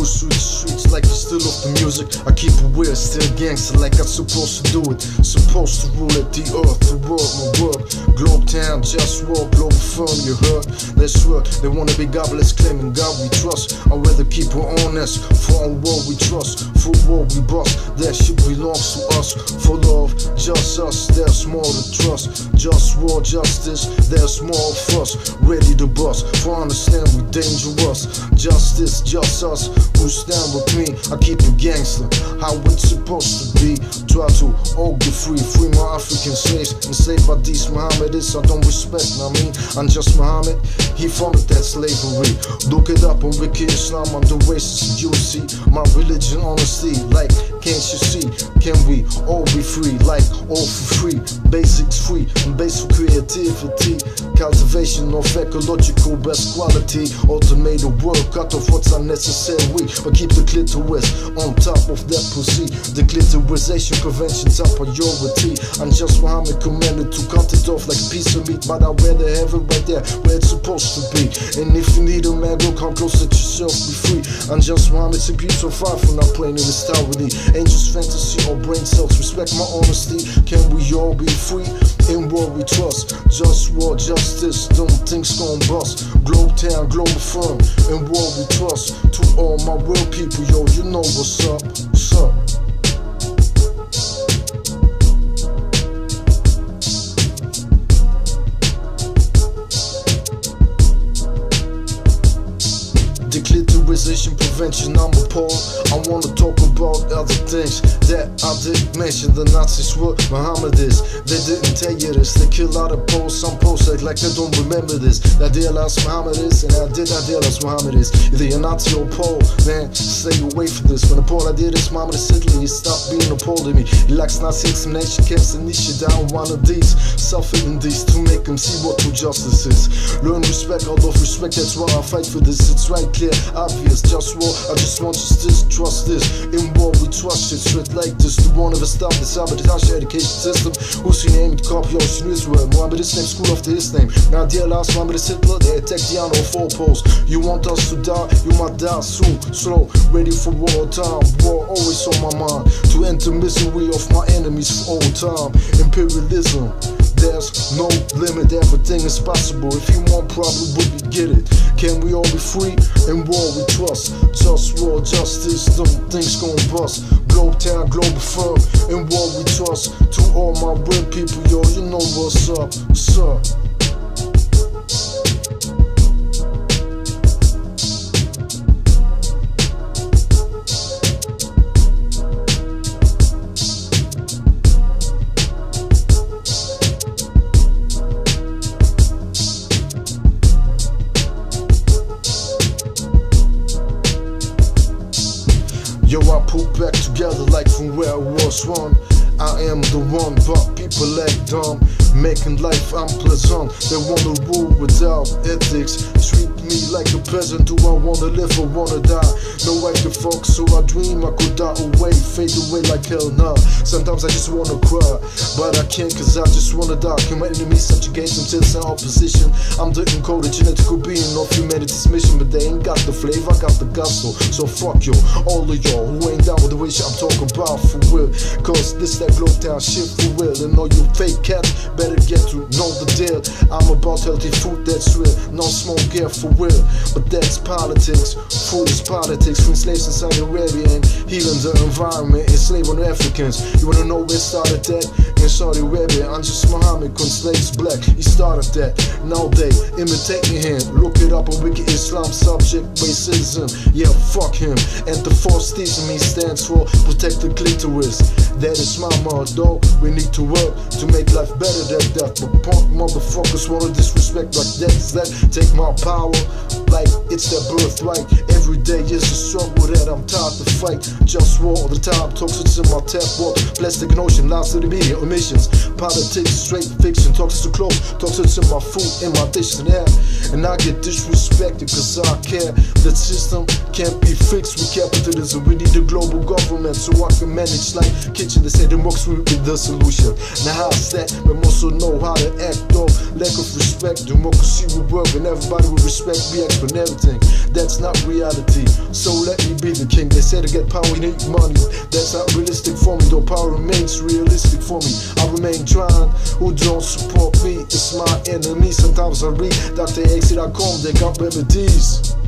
push through the streets like you still off the music. I keep it weird, still gangster like I'm supposed to do it. Supposed to rule at the earth, the world, my world. Globe town, just war, global firm, you heard? That's what they wanna be godless, claiming God we trust. I'd rather keep it honest, for on war we trust, for war we bust. That shit belongs to us, for love, just us, there's more to trust. Just war, justice, there's more of us, ready to bust. For understand we dangerous, justice, just us, who stand with me. I keep it gangster, how it's supposed to be. Try to all get free, free my African slaves, enslaved by these Mohammedists I don't respect, I mean, I'm just Muhammad, he founded that slavery. Look it up on Wiki Islam, I'm the racist, you see, my religion honesty, like, can't you see, can we all be free, like, all for free, basics free, and basic creativity, cultivation of ecological best quality, automate the world, cut off what's unnecessary, but keep the clitoris on top of that pussy, the clitorisation prevention top priority. I'm just Muhammad commanded to cut it off like a piece of meat, but I'd rather have it right there where it's supposed to be. And if you need a man, go come close, let yourself be free. I'm just Muhammad, so so far from not playing in this tyranny. Ain't just fantasy or brain cells, respect my honesty. Can we all be free? In war we trust, just war, justice, don't think's gon' bust. Globe town, global firm, in war we trust. To all my real people, yo, you know what's up, what's up. Declitterization prevention, I'm appalled. I wanna talk about other things that I didn't mention. The Nazis were Mohammedists, they didn't tell you this. They kill out of Poles, some Poles act like they don't remember this. That deal as Mohammedists, and I did that deal as Mohammedists. Either you're Nazi or Pole, man, stay away from this. When the Pole I did this, Mohammedist Italy, he stopped being a Pole to me. He likes Nazi examination camps and niche down one of these, suffering these to make them see what true justice is. Learn respect, out of respect, that's why I fight for this. It's right, clear, obvious, just war, I just want justice, trust this. In war we trust shit straight like this. The one of us stop the sabotage education system. Who's your name? Copy ocean Israel. Mohammedist name, school after his name. Now dear last Mohammedist Hitler, they attack the honor of all poles. You want us to die, you might die soon. Slow, ready for war time. War always on my mind. To end the misery of my enemies for all time. Imperialism, there's no limit, everything is possible. If you want problem, we get it. Can we all be free? In war we trust, just war, justice, them things gon' bust. Globe town, global firm, in war we trust. To all my real people, yo, you know what's up, what's up. Yo, I put back together like from where I was one. I am the one, but people act dumb, making life unpleasant. They wanna rule without ethics, treat me like a peasant. Do I wanna live or wanna die? No, I can fuck, so I dream I could die away, fade away like hell nah. Sometimes I just wanna cry, but I can't cause I just wanna die. Can my enemies subjugate them to the opposition? I'm the encoded genetical being of humanity's mission, but they ain't got the flavor, I got the gospel. So fuck you, all of y'all who ain't down with the way shit I'm talking about for real. Cause this that globe town shit for real. And all you fake cats better get to know the deal. I'm about healthy food that's real, no smoke air for real. But that's politics, food is politics. Free slaves in Saudi Arabia and healing the environment, enslaving Africans. You wanna know where it started that? In Saudi Arabia, I'm just Muhammad, slaves black, he started that. Now they imitating him, look it up on Wiki Islam, subject racism. Yeah, fuck him. And the force theism he stands for, protect the clitoris. That is my motto, we need to work to make life better than that. But punk motherfuckers wanna disrespect like that. Take my power like it's their birthright. Every day is a struggle that I'm tired to fight. Just war all the time, toxins in my tap water, plastic and ocean, lies to the media, emissions, politics, straight fiction, toxins to clothes, toxins in my food, in my dishes and air. And I get disrespected cause I care. That system can't be fixed with capitalism. We need a global government government so I can manage like kitchen. They say democracy will be the solution. Now how's that? We must also know how to act off lack of respect. Democracy will work and everybody will respect me and everything. That's not reality, so let me be the king. They say to get power you need money. That's not realistic for me, though power remains realistic for me. I remain trying. Who don't support me is my enemy. Sometimes I read Dr. X.com, they got remedies.